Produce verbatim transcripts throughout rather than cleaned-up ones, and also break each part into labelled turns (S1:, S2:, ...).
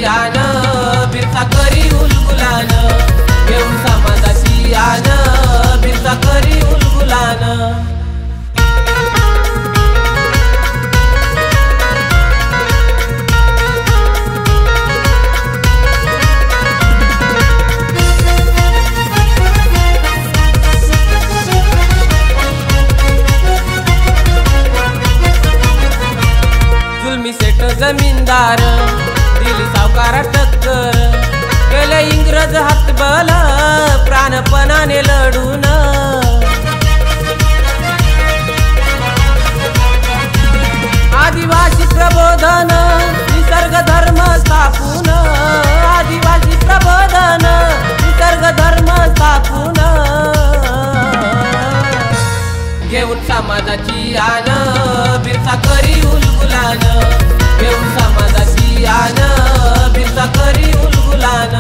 S1: आन बिरसा करी उलगुलान, घेऊन समाजाची आन बिरसा करी उलगुलान। जुलमी सेठ जमीनदार दिली सावकारा टक्कर, गेले इंग्रज हातबल प्राणपणाने लढून। आदिवासी प्रबोधन निसर्ग धर्म स्थापून, आदिवासी प्रबोधन निसर्ग धर्म स्थापून। घेऊन समाजाची आन बिरसा करी उलगुलान, घेऊन समाजाची आन बिरसा करी उलगुलान।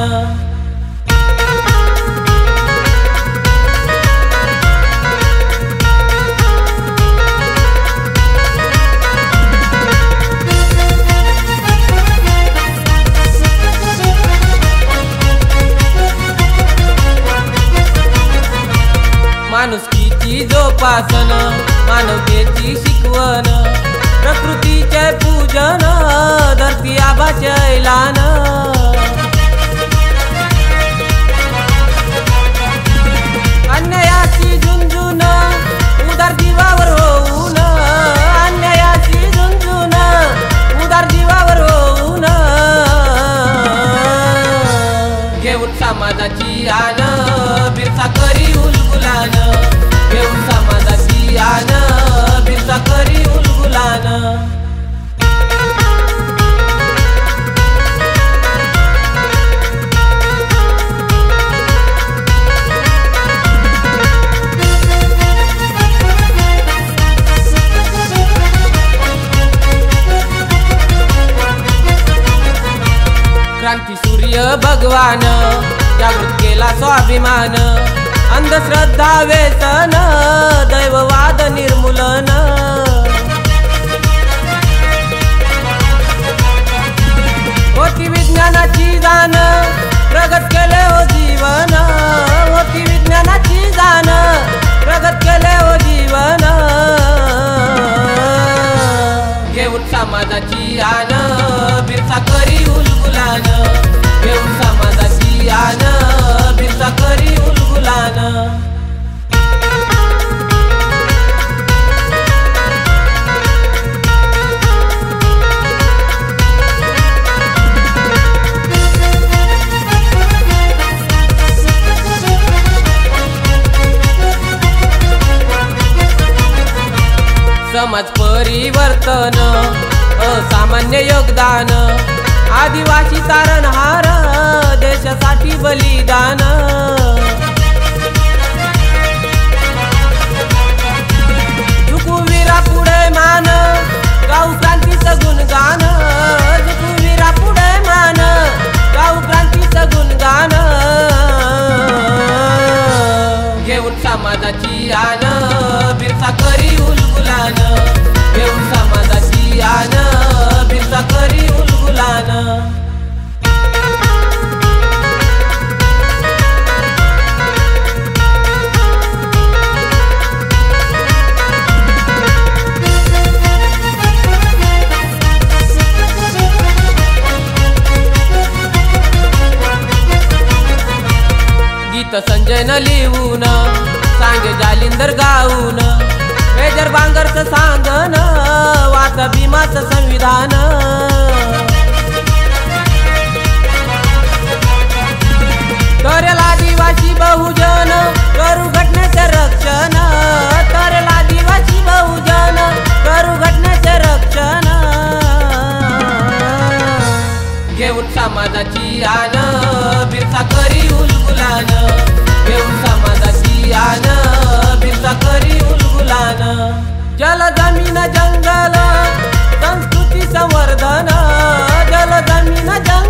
S1: माणुसकीची जोपासन, मानवतेची शिकवण, प्रकृतीचे पूजन, धरती आबाचे ऐलान। अन्यायाची झुंझुन उदार जीवावर होऊन, अन्यायाची झुंझुन उदार जीवावर होऊन। घेऊन समाजाची आन बिरसा करी उलगुलान, घेऊन समाजाची आन बिरसा करी उलगुलान। क्रांती सूर्य भगवान जागृत केला स्वाभिमान, अंधश्रद्धा व्यसन दैववाद निर्मूलन। होती विज्ञानाची जाण प्रगत केले हो जीवन, होती विज्ञानाची जाण प्रगत केले हो जीवन। घेऊन समाजाची आन बिरसा करी उलगुलान, घेऊन समाजाची आन बिरसा करी उलगुलान। समाज परिवर्तन असामान्य योगदान, आदिवासी तारणहार देशासाठी बलिदान। झुकूवीरा पुढे मान गाऊ क्रांतीचं गुणगान, झुकूवीरा पुढे मान गाऊ क्रांतीचं गुणगान। घेऊन समाजाची आन बिरसा करी उलगुलान, घेऊन समाजाची आन बिरसा करी उलगुलान। गीत संजय न लिहून सांगे जालिंदर गाऊन, मेजर बांगरचं सांगन वाच भीमाचं संविधान। करेल आदिवासी बहुजन करू घटनेचे रक्षण, करेल आदिवासी बहुजन करू घटनेचे रक्षण। घेऊन समाजाची आन बिरसा करी उलगुलान, घेऊन समाजाची आन बिरसा करी उलगुलान। जल जमीन जंगल संस्कृती संवर्धन, जल जमीन जंगल